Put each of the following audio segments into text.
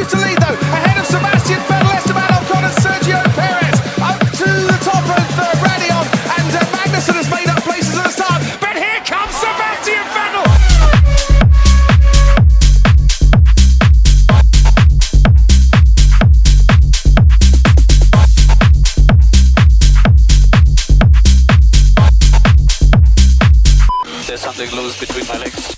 to lead though, ahead of Sebastian Vettel, and Sergio Perez. Up to the top of Radion, and Magnussen has made up places at the start. But here comes Sebastian Vettel. There's something loose between my legs.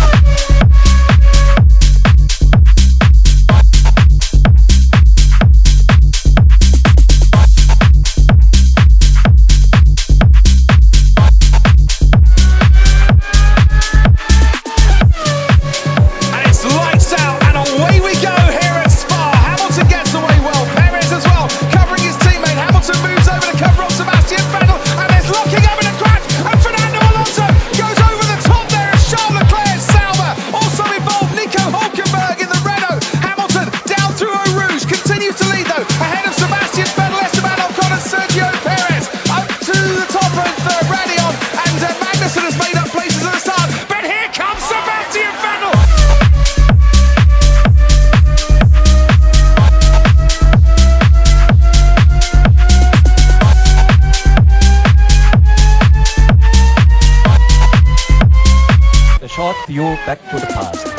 Ahead of Sebastian Vettel, and Sergio Perez. Up to the top of Radion, and Magnussen has made up places at the start. But here comes Sebastian Vettel. A short view back to the past.